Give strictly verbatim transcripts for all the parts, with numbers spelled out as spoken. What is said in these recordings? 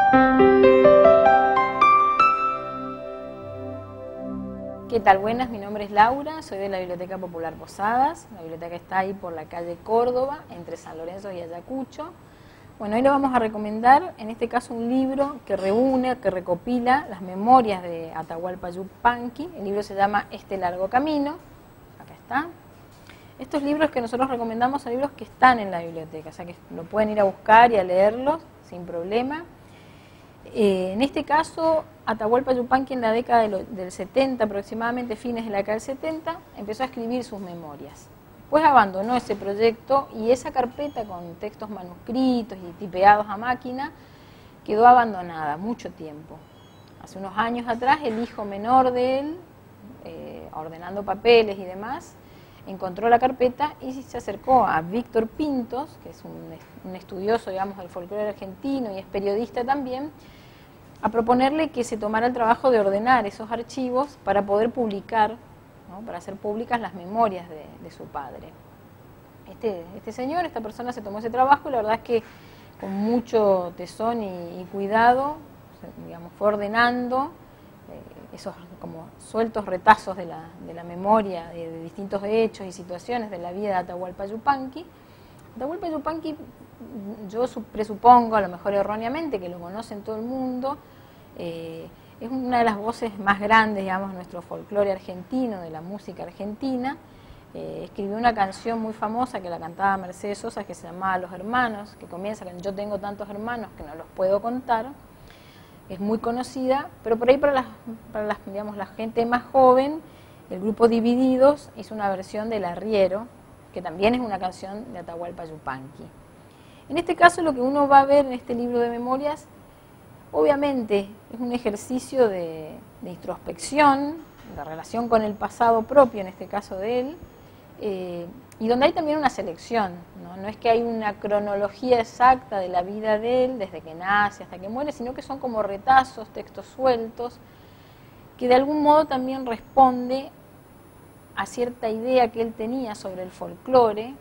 ¿Qué tal? Buenas, mi nombre es Laura, soy de la Biblioteca Popular Posadas. La biblioteca está ahí por la calle Córdoba, entre San Lorenzo y Ayacucho. Bueno, hoy le vamos a recomendar, en este caso, un libro que reúne, que recopila las memorias de Atahualpa Yupanqui. El libro se llama Este largo camino. Acá está. Estos libros que nosotros recomendamos son libros que están en la biblioteca, o sea que lo pueden ir a buscar y a leerlos sin problema. Eh, en este caso, Atahualpa Yupanqui en la década de lo, del setenta, aproximadamente fines de la década del setenta, empezó a escribir sus memorias. Después abandonó ese proyecto y esa carpeta con textos manuscritos y tipeados a máquina quedó abandonada mucho tiempo. Hace unos años atrás, el hijo menor de él, eh, ordenando papeles y demás, encontró la carpeta y se acercó a Víctor Pintos, que es un, un estudioso, digamos, del folclore argentino y es periodista también, a proponerle que se tomara el trabajo de ordenar esos archivos para poder publicar, ¿no? Para hacer públicas las memorias de, de su padre. Este, este señor, esta persona se tomó ese trabajo y la verdad es que con mucho tesón y, y cuidado, digamos, fue ordenando eh, esos como sueltos retazos de la, de la memoria de, de distintos hechos y situaciones de la vida de Atahualpa Yupanqui. Atahualpa Yupanqui, yo presupongo, a lo mejor erróneamente, que lo conoce en todo el mundo, eh, es una de las voces más grandes, digamos, de nuestro folclore argentino, de la música argentina. Eh, escribió una canción muy famosa que la cantaba Mercedes Sosa, que se llamaba Los Hermanos, que comienza con yo tengo tantos hermanos que no los puedo contar. Es muy conocida, pero por ahí para, las, para las, digamos, la gente más joven, el grupo Divididos hizo una versión del Arriero, que también es una canción de Atahualpa Yupanqui. En este caso lo que uno va a ver en este libro de memorias, obviamente es un ejercicio de, de introspección, de relación con el pasado propio, en este caso de él, eh, y donde hay también una selección, ¿no? No es que hay una cronología exacta de la vida de él, desde que nace hasta que muere, sino que son como retazos, textos sueltos, que de algún modo también responde a cierta idea que él tenía sobre el folclore. Eh,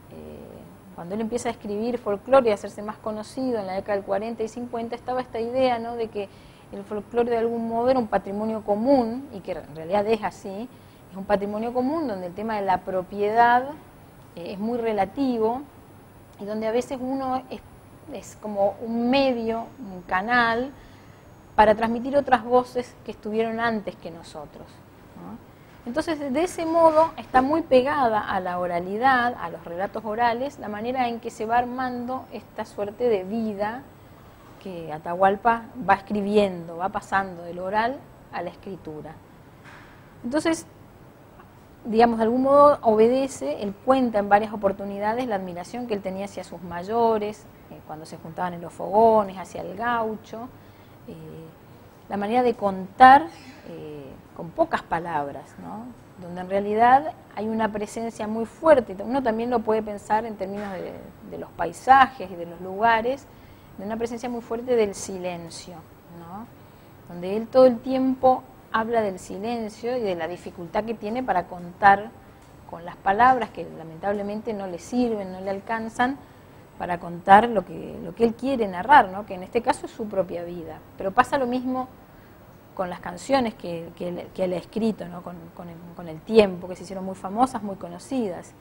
cuando él empieza a escribir folclore y a hacerse más conocido en la década del cuarenta y cincuenta, estaba esta idea, ¿no?, de que el folclore de algún modo era un patrimonio común, y que en realidad es así, es un patrimonio común donde el tema de la propiedad eh, es muy relativo y donde a veces uno es, es como un medio, un canal para transmitir otras voces que estuvieron antes que nosotros, ¿no? Entonces, de ese modo, está muy pegada a la oralidad, a los relatos orales, la manera en que se va armando esta suerte de vida que Atahualpa va escribiendo, va pasando del oral a la escritura. Entonces, digamos, de algún modo obedece, él cuenta en varias oportunidades la admiración que él tenía hacia sus mayores, eh, cuando se juntaban en los fogones, hacia el gaucho, eh, la manera de contar eh, con pocas palabras, ¿no?, donde en realidad hay una presencia muy fuerte. Uno también lo puede pensar en términos de, de los paisajes y de los lugares, de una presencia muy fuerte del silencio, ¿no?, donde él todo el tiempo habla del silencio y de la dificultad que tiene para contar con las palabras que lamentablemente no le sirven, no le alcanzan para contar lo que, lo que él quiere narrar, ¿no?, que en este caso es su propia vida. Pero pasa lo mismo con las canciones que, que, él, que él ha escrito, ¿no?, con, con, el, con el tiempo, que se hicieron muy famosas, muy conocidas.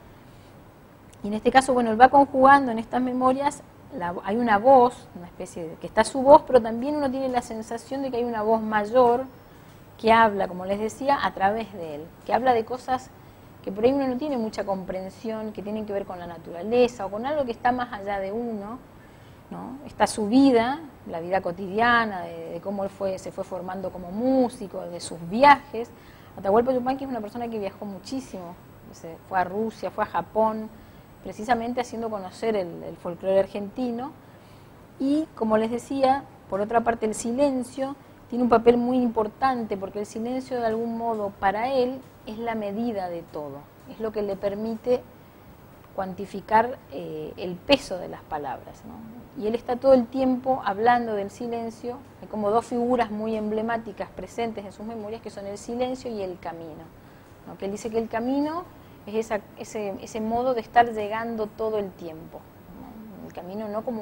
Y en este caso, bueno, él va conjugando en estas memorias, la, hay una voz, una especie de, que está su voz, pero también uno tiene la sensación de que hay una voz mayor que habla, como les decía, a través de él, que habla de cosas que por ahí uno no tiene mucha comprensión, que tienen que ver con la naturaleza o con algo que está más allá de uno, ¿no? Está su vida, la vida cotidiana, de, de cómo él fue, se fue formando como músico, de sus viajes. Atahualpa Yupanqui es una persona que viajó muchísimo, se fue a Rusia, fue a Japón, precisamente haciendo conocer el, el folclore argentino. Y, como les decía, por otra parte el silencio tiene un papel muy importante, porque el silencio de algún modo para él es la medida de todo, es lo que le permite cuantificar eh, el peso de las palabras, ¿no? Y él está todo el tiempo hablando del silencio. Hay como dos figuras muy emblemáticas presentes en sus memorias, que son el silencio y el camino, ¿no? Que él dice que el camino es esa, ese, ese modo de estar llegando todo el tiempo, ¿no? El camino no como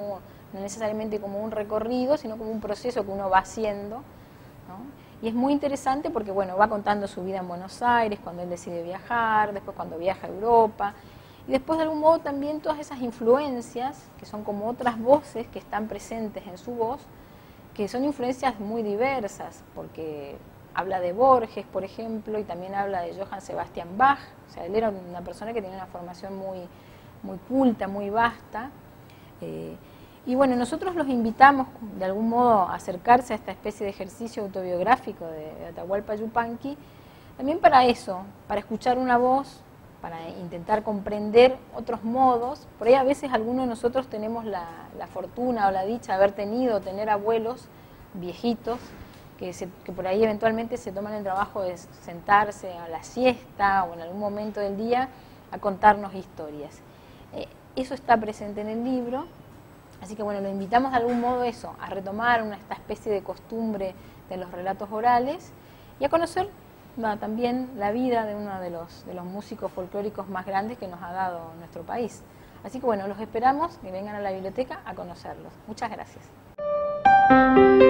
no necesariamente como un recorrido, sino como un proceso que uno va haciendo, ¿no? Y es muy interesante porque, bueno, va contando su vida en Buenos Aires, cuando él decide viajar, después cuando viaja a Europa, y después de algún modo también todas esas influencias, que son como otras voces que están presentes en su voz, que son influencias muy diversas, porque habla de Borges, por ejemplo, y también habla de Johann Sebastian Bach. O sea, él era una persona que tenía una formación muy, muy culta, muy vasta. Eh, y bueno, nosotros los invitamos de algún modo a acercarse a esta especie de ejercicio autobiográfico de, de Atahualpa Yupanqui, también para eso, para escuchar una voz, para intentar comprender otros modos. Por ahí a veces algunos de nosotros tenemos la, la fortuna o la dicha de haber tenido, tener abuelos viejitos, que, se, que por ahí eventualmente se toman el trabajo de sentarse a la siesta o en algún momento del día a contarnos historias. Eh, eso está presente en el libro, así que bueno, lo invitamos de algún modo eso, a retomar una, esta especie de costumbre de los relatos orales y a conocer no, también la vida de uno de los, de los músicos folclóricos más grandes que nos ha dado nuestro país. Así que bueno, los esperamos que vengan a la biblioteca a conocerlos. Muchas gracias.